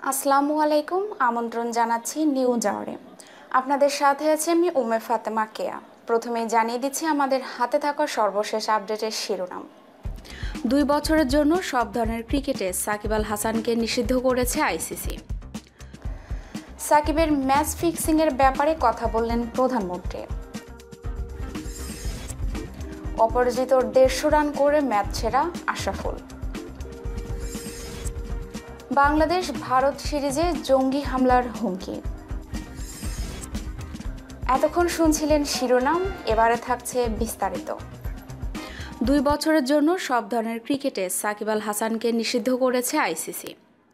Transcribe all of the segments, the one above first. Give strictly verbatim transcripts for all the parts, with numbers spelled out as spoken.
আসসালামু আলাইকুম, আমন্ত্রণ জানাচ্ছি নিউজ আওয়ারে। আপনাদের সাথে আছে আমি উমে ফাতেমা কেয়া। প্রথমেই জানিয়ে দিচ্ছি আমাদের হাতে থাকা সর্বশেষ আপডেটের শিরোনাম। দুই বছরের জন্য সব ধরনের ক্রিকেটে সাকিব আল হাসানকে নিষিদ্ধ করেছে আইসিসি। সাকিবের ম্যাচ ফিক্সিংয়ের ব্যাপারে কথা বললেন প্রধানমন্ত্রী। অপরাজিত দেড়শো রান করে ম্যাচ সেরা আশরাফুল। বাংলাদেশ ভারত সিরিজে জঙ্গি হামলার হুমকি। এতক্ষণ শুনছিলেন শিরোনাম, এবারে থাকছে বিস্তারিত। দুই বছরের জন্য সব ধরনের ক্রিকেটে সাকিব আল হাসানকে নিষিদ্ধ করেছে আইসিসি।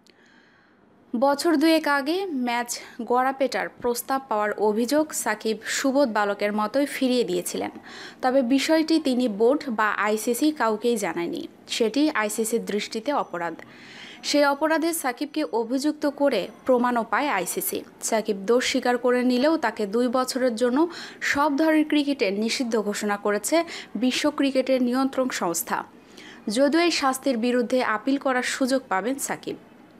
বছর দুয়েক আগে ম্যাচ গড়াপেটার প্রস্তাব পাওয়ার অভিযোগ সাকিব সুবোধ বালকের মতোই ফিরিয়ে দিয়েছিলেন। তবে বিষয়টি তিনি বোর্ড বা আইসিসি কাউকেই জানায়নি। সেটি আইসিসির দৃষ্টিতে অপরাধ। সেই অপরাধে সাকিবকে অভিযুক্ত করে প্রমাণও পায় আইসিসি। সাকিব দোষ স্বীকার করে নিলেও তাকে দুই বছরের জন্য সব ধরনের ক্রিকেটে নিষিদ্ধ ঘোষণা করেছে বিশ্ব ক্রিকেটের নিয়ন্ত্রক সংস্থা। যদিও এই শাস্তির বিরুদ্ধে আপিল করার সুযোগ পাবেন সাকিব।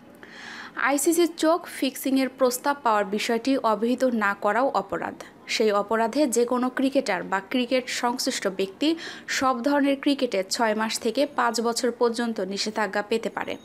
আইসিসির চোখ ফিক্সিংয়ের প্রস্তাব পাওয়ার বিষয়টি অবহিত না করাও অপরাধ। সেই অপরাধে যে কোনো ক্রিকেটার বা ক্রিকেট সংশ্লিষ্ট ব্যক্তি সব ধরনের ক্রিকেটে ছয় মাস থেকে পাঁচ বছর পর্যন্ত নিষেধাজ্ঞা পেতে পারে।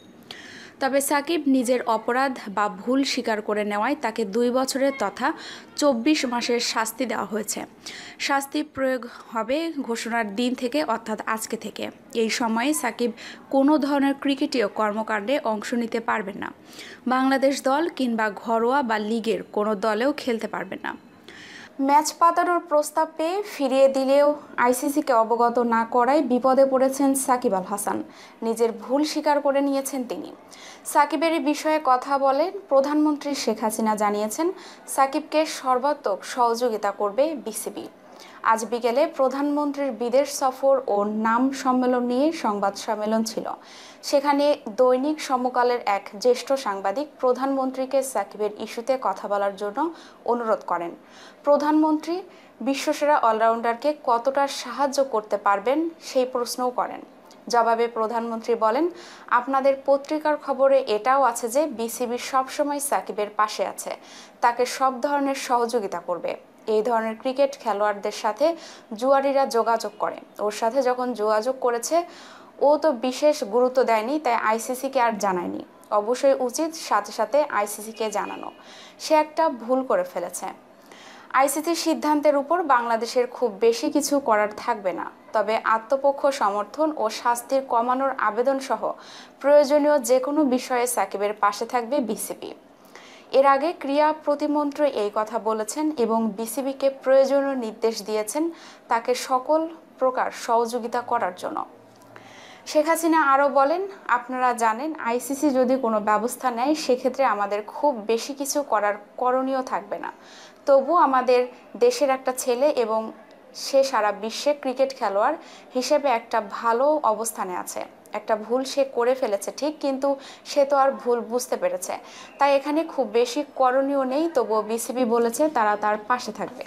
তবে সাকিব নিজের অপরাধ বা ভুল স্বীকার করে নেওয়ায় তাকে দুই বছরের তথা চব্বিশ মাসের শাস্তি দেওয়া হয়েছে। শাস্তি প্রয়োগ হবে ঘোষণার দিন থেকে, অর্থাৎ আজকে থেকে। এই সময়ে সাকিব কোনো ধরনের ক্রিকেটীয় কর্মকাণ্ডে অংশ নিতে পারবেন না। বাংলাদেশ দল কিংবা ঘরোয়া বা লিগের কোনো দলেও খেলতে পারবেন না। ম্যাচ পাতানোর প্রস্তাব পেয়ে ফিরিয়ে দিলেও আইসিসিকে অবগত না করায় বিপদে পড়েছেন সাকিব আল হাসান। নিজের ভুল স্বীকার করে নিয়েছেন তিনি। সাকিবের এই বিষয়ে কথা বলেন প্রধানমন্ত্রী শেখ হাসিনা। জানিয়েছেন সাকিবকে সর্বাত্মক সহযোগিতা করবে বিসিবি। আজ বিকেলে প্রধানমন্ত্রীর বিদেশ সফর ও নাম সম্মেলন নিয়ে সংবাদ সম্মেলন ছিল। সেখানে দৈনিক সমকালের এক জ্যেষ্ঠ সাংবাদিক প্রধানমন্ত্রীকে সাকিবের ইস্যুতে কথা বলার জন্য অনুরোধ করেন। প্রধানমন্ত্রী বিশ্বসেরা অলরাউন্ডারকে কতটা সাহায্য করতে পারবেন সেই প্রশ্নও করেন। জবাবে প্রধানমন্ত্রী বলেন, আপনাদের পত্রিকার খবরে এটাও আছে যে বিসিবি সবসময় সাকিবের পাশে আছে, তাকে সব ধরনের সহযোগিতা করবে। এই ধরনের ক্রিকেট খেলোয়াড়দের সাথে জুয়ারিরা যোগাযোগ করে, ওর সাথে যখন যোগাযোগ করেছে ও তো বিশেষ গুরুত্ব দেয়নি, তাই আইসিসিকে আর জানায়নি। অবশ্যই উচিত সাথে সাথে আইসিসিকে জানানো। সে একটা ভুল করে ফেলেছে। আইসিসির সিদ্ধান্তের উপর বাংলাদেশের খুব বেশি কিছু করার থাকবে না। তবে আত্মপক্ষ সমর্থন ও শাস্তির কমানোর আবেদন সহ প্রয়োজনীয় যে কোনো বিষয়ে সাকিবের পাশে থাকবে বিসিবি। এর আগে ক্রীড়া প্রতিমন্ত্রী এই কথা বলেছেন এবং বিসিবিকে প্রয়োজনীয় নির্দেশ দিয়েছেন তাকে সকল প্রকার সহযোগিতা করার জন্য। শেখ হাসিনা আরও বলেন, আপনারা জানেন আইসিসি যদি কোনো ব্যবস্থা নেয় সেক্ষেত্রে আমাদের খুব বেশি কিছু করার করণীয় থাকবে না। তবু আমাদের দেশের একটা ছেলে এবং সে সারা বিশ্বে ক্রিকেট খেলোয়াড় হিসেবে একটা ভালো অবস্থানে আছে। একটা ভুল সে করে ফেলেছে ঠিক, কিন্তু সে তো আর ভুল বুঝতে পেরেছে। তাই এখানে খুব বেশি করণীয় নেই। তবুও বিসিবি বলেছে তারা তার পাশে থাকবে।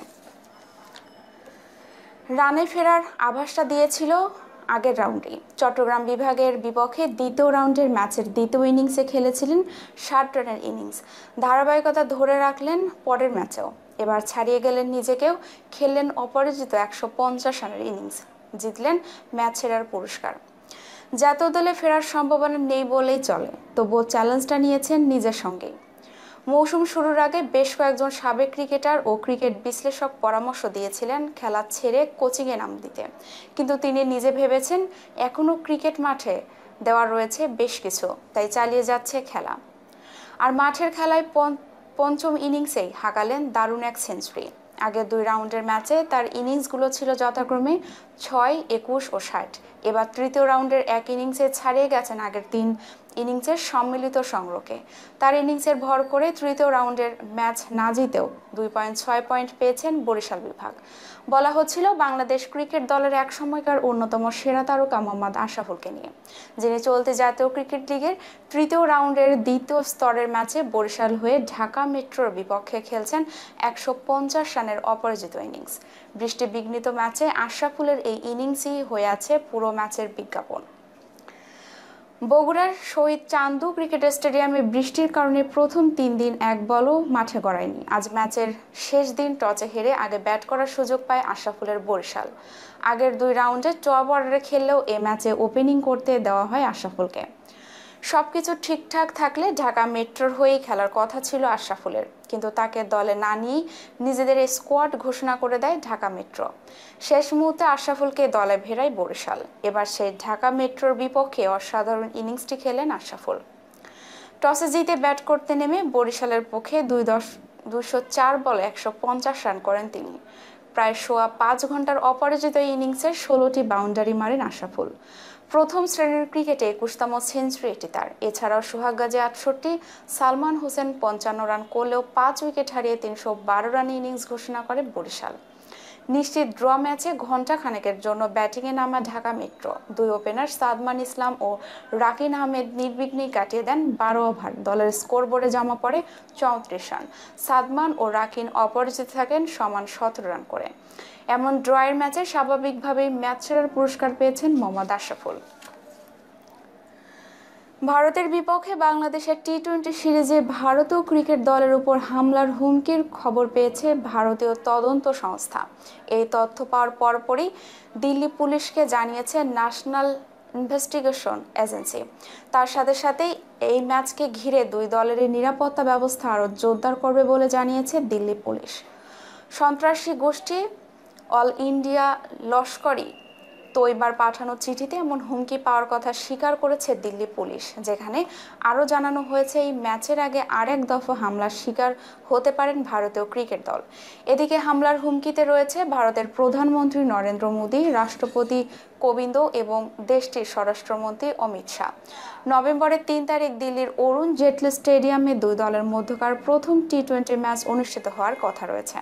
রানে ফেরার আভাসটা দিয়েছিল আগের রাউন্ডে। চট্টগ্রাম বিভাগের বিপক্ষে দ্বিতীয় রাউন্ডের ম্যাচের দ্বিতীয় ইনিংসে খেলেছিলেন ষাট রানের ইনিংস। ধারাবাহিকতা ধরে রাখলেন পরের ম্যাচেও। এবার ছাড়িয়ে গেলেন নিজেকেও, খেললেন অপরাজিত একশো পঞ্চাশ রানের ইনিংস, জিতলেন ম্যাচ সেরার পুরস্কার। জাতীয় দলে ফেরার সম্ভাবনা নেই বলেই চলে, তবুও চ্যালেঞ্জটা নিয়েছেন নিজের সঙ্গেই। মৌসুম শুরুর আগে বেশ কয়েকজন সাবেক ক্রিকেটার ও ক্রিকেট বিশ্লেষক পরামর্শ দিয়েছিলেন খেলা ছেড়ে কোচিংয়ে নাম দিতে, কিন্তু তিনি নিজে ভেবেছেন এখনও ক্রিকেট মাঠে দেওয়ার রয়েছে বেশ কিছু, তাই চালিয়ে যাচ্ছে খেলা। আর মাঠের খেলায় পঞ্চম ইনিংসেই হাঁকালেন দারুণ এক সেঞ্চুরি। আগের দুই রাউন্ডের ম্যাচে তার ইনিংসগুলো ছিল যথাক্রমে ছয়, একুশ ও ষাট। এবার তৃতীয় রাউন্ডের এক ইনিংসে ছাড়িয়ে গেছেন আগের তিন ইনিংসের সম্মিলিত সংগ্রহকে। তার ইনিংসের ভর করে তৃতীয় রাউন্ডের ম্যাচ না জিতেও দুই পয়েন্ট ছয় পয়েন্ট পেয়েছেন বরিশাল বিভাগ। বলা হচ্ছিল বাংলাদেশ ক্রিকেট দলের এক সময়কার অন্যতম সেরা তারকা মোহাম্মদ আশরাফুলকে নিয়ে, যিনি চলতি জাতীয় ক্রিকেট লিগের তৃতীয় রাউন্ডের দ্বিতীয় স্তরের ম্যাচে বরিশাল হয়ে ঢাকা মেট্রোর বিপক্ষে খেলছেন একশো পঞ্চাশ রানের অপরাজিত ইনিংস। বৃষ্টি বিঘ্নিত ম্যাচে আশরাফুলের এই ইনিংসই হয়ে আছে পুরো ম্যাচের বিজ্ঞাপন। বগুড়ার শহীদ চান্দু ক্রিকেট স্টেডিয়ামে বৃষ্টির কারণে প্রথম তিন দিন এক বলও মাঠে গড়ায়নি। আজ ম্যাচের শেষ দিন টসে হেরে আগে ব্যাট করার সুযোগ পায় আশরাফুলের বরিশাল। আগের দুই রাউন্ডে টপ অর্ডারে খেললেও এ ম্যাচে ওপেনিং করতে দেওয়া হয় আশরাফুলকে। সবকিছু ঠিকঠাক থাকলে ঢাকা মেট্রোর হয়েই খেলার কথা ছিল আশরাফুলের, কিন্তু তাকে দলে না নিয়েই নিজেদের স্কোয়াড ঘোষণা করে দেয় ঢাকা মেট্রো। শেষ মুহূর্তে আশরাফুলকে দলে ভেড়ায় বরিশাল। এবার সেই ঢাকা মেট্রোর বিপক্ষে অসাধারণ ইনিংসটি খেলেন আশরাফুল। টসে জিতে ব্যাট করতে নেমে বরিশালের পক্ষে দুই দশ দুশো চার বলে একশো পঞ্চাশ রান করেন তিনি। প্রায় সোয়া পাঁচ ঘন্টার অপরাজিত ইনিংসের ষোলোটি বাউন্ডারি মারেন আশরাফুল। প্রথম শ্রেণীর ক্রিকেটে একুশতম সেঞ্চুরি এটি তার। এছাড়াও সোহাগ গাজী আটষট্টি, সালমান হোসেন পঞ্চান্ন রান করলেও পাঁচ উইকেট হারিয়ে তিনশো বারো রানে ইনিংস ঘোষণা করে বরিশাল। নিশ্চিত ড্র ম্যাচে ঘণ্টা খানেকের জন্য ব্যাটিংয়ে নামা ঢাকা মেট্রো। দুই ওপেনার সাদমান ইসলাম ও রাকিন আহমেদ নির্বিঘ্নেই কাটিয়ে দেন বারো ওভার। দলের স্কোরবোর্ডে জমা পড়ে চৌত্রিশ রান। সাদমান ও রাকিন অপরাজিত থাকেন সমান সতেরো রান করে। এমন ড্রয়ের ম্যাচে স্বাভাবিকভাবেই ম্যাচ সেরার পুরস্কার পেয়েছেন মোহাম্মদ আশরাফুল। ভারতের বিপক্ষে বাংলাদেশের টি টোয়েন্টি সিরিজে ভারতীয় ক্রিকেট দলের উপর হামলার হুমকির খবর পেয়েছে ভারতীয় তদন্ত সংস্থা। এই তথ্য পাওয়ার পরপরই দিল্লি পুলিশকে জানিয়েছে ন্যাশনাল ইনভেস্টিগেশন এজেন্সি। তার সাথে সাথেই এই ম্যাচকে ঘিরে দুই দলেরই নিরাপত্তা ব্যবস্থা আরও জোরদার করবে বলে জানিয়েছে দিল্লি পুলিশ। সন্ত্রাসী গোষ্ঠী অল ইন্ডিয়া লস্করি তৈবার পাঠানো চিঠিতে এমন হুমকি পাওয়ার কথা স্বীকার করেছে দিল্লি পুলিশ, যেখানে আরও জানানো হয়েছে এই ম্যাচের আগে আরেক দফা হামলার শিকার হতে পারেন ভারতীয় ক্রিকেট দল। এদিকে হামলার হুমকিতে রয়েছে ভারতের প্রধানমন্ত্রী নরেন্দ্র মোদী, রাষ্ট্রপতি কোবিন্দ এবং দেশটির স্বরাষ্ট্রমন্ত্রী অমিত শাহ। নভেম্বরের তিন তারিখ দিল্লির অরুণ জেটলি স্টেডিয়ামে দুই দলের মধ্যকার প্রথম টি টোয়েন্টি ম্যাচ অনুষ্ঠিত হওয়ার কথা রয়েছে।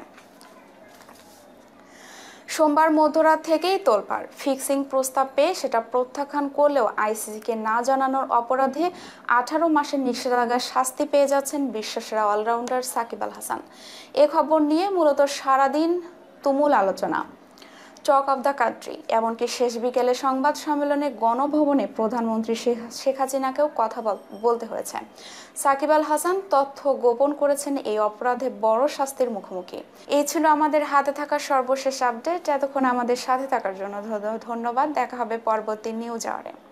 সোমবার মধ্যরাত থেকেই তোলপাড়। ফিক্সিং প্রস্তাব পেয়ে সেটা প্রত্যাখ্যান করলেও আইসিসিকে না জানানোর অপরাধে আঠারো মাসের নিষেধাজ্ঞার শাস্তি পেয়ে যাচ্ছেন বিশ্বসেরা অলরাউন্ডার সাকিব আল হাসান। এ খবর নিয়ে মূলত সারাদিন তুমুল আলোচনা, টক অব দ্য কান্ট্রি। এমনকি শেষ বিকেলে সংবাদ সম্মেলনে গণভবনে প্রধানমন্ত্রী শেখ হাসিনাকেও কথা বলতে হয়েছে। সাকিব আল হাসান তথ্য গোপন করেছেন, এই অপরাধে বড় শাস্তির মুখোমুখি। এই ছিল আমাদের হাতে থাকা সর্বশেষ আপডেট। এতক্ষণ আমাদের সাথে থাকার জন্য ধন্যবাদ। দেখা হবে পরবর্তী নিউজ আওয়ারে।